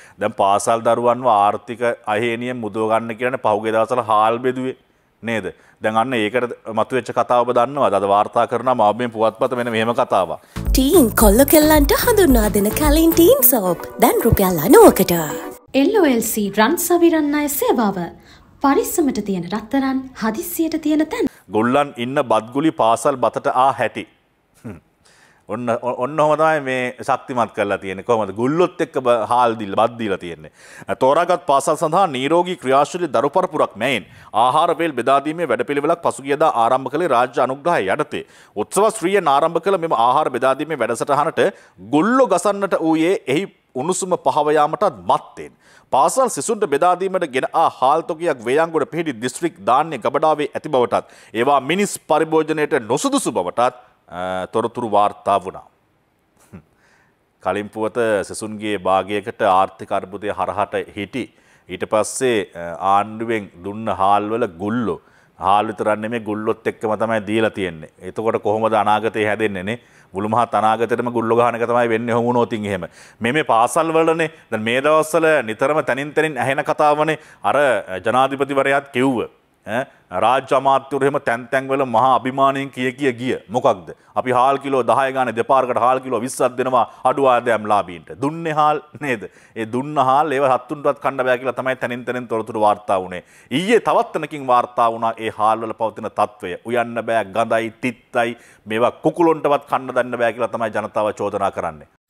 දැන් පාසල් දරුවන්ව ආර්ථික අහේනියෙන් මුදව ගන්න කියන්නේ පහුගිය දවස්වල හාල් බෙදුවේ නේද? දැන් අන්න ඒකට මතුවෙච්ච කතාව ඔබ දන්නවද? අද වාර්තා කරනවා මාබ්බෙන් පුවත්පත මෙන්න මෙහෙම කතාවක්. ටීන් කොල්ල කෙල්ලන්ට හඳුන්වා දෙන කලින් ටීන් සෝප් දැන් රුපියල් 90කට. LOLC රන් සවිරන් අය සේවාව. පරිස්සමට තියෙන රත්තරන් හදිස්සියට තියෙන තැන. ගොල්ලන් ඉන්න බත්ගුලි පාසල් බතට ආ හැටි. ඔන්න ඔහොම තමයි මේ ශක්තිමත් කරලා තියෙන්නේ. කොහොමද ගුල්ලොත් එක්ක හාල් දීලා බත් දීලා තියෙන්නේ. තෝරාගත් පාසල් සඳහා නිරෝගී ක්‍රියාශීලී දරු පරපුරක් මෙයින් ආහාර වේල් බෙදා දීමේ වැඩපිළිවෙලක් පසුගියදා ආරම්භ කළේ රාජ්‍ය අනුග්‍රහය යටතේ. උත්සව ශ්‍රීයෙන් ආරම්භ කළ මෙම ආහාර බෙදා දීමේ වැඩසටහනට ගුල්ලෝ ගසන්නට ඌයේ එහි උණුසුම පහව යාමටත් මත්තෙන් පාසල් සිසුන්ට බෙදා දීමට ගෙන හාල් තොගයක් වේයන්ගොඩ පිහිටි දිස්ත්‍රික් ධාන්‍ය ගබඩාවේ ඇති බවටත් ඒවා මිනිස් පරිභෝජනයට නොසුදුසු බවටත් තොරතුරු වාර්තා වුණා. කලින් පුවත සෙසුන්ගේ භාගයකට ආර්ථික අර්බුදය හරහට හිටි. ඊට පස්සේ ආණ්ඩුවෙන් දුන්න හාල්වල ගුල්ලෝ හාල් විතරක් නෙමෙයි ගුල්ලොත් එක්කම තමයි දීලා තියෙන්නේ. එතකොට කොහොමද අනාගතේ හැදෙන්නේ නේ? මුළු මහත් අනාගතේටම ගුල්ලෝ ගහන එක තමයි වෙන්නේ හොම වුණොත් එහෙම. මේ පාසල් වලනේ දැන් මේ දවස්වල නිතරම තනින් තනින් ඇහෙන කතාවනේ අර ජනාධිපතිවරයාත් කිව්ව. රාජ්‍ය අමාත්‍යවරු එහෙම තැන් තැන් වල මහා අභිමාණයෙන් ගිය මොකක්ද අපි හාල් කිලෝ 10 ගානේ දෙපාරකට හාල් කිලෝ 20ක් දෙනවා අඩු ආදායම් ලාභීන්ට දුන්නේ හාල් නේද ඒ දුන්න හාල් ඒව හත්තුන්ටවත් කන්න බෑ කියලා තමයි තනින් තනින් තොරතුරු වාර්තා වුණේ ඊයේ තවත් තැනකින් වාර්තා වුණා ඒ හාල් වල පවතින තත්වය උයන්න බෑ ගඳයි තිත්තයි මේවා කුකුලොන්ටවත් කන්න දන්න බෑ කියලා තමයි ජනතාව චෝදනා කරන්නේ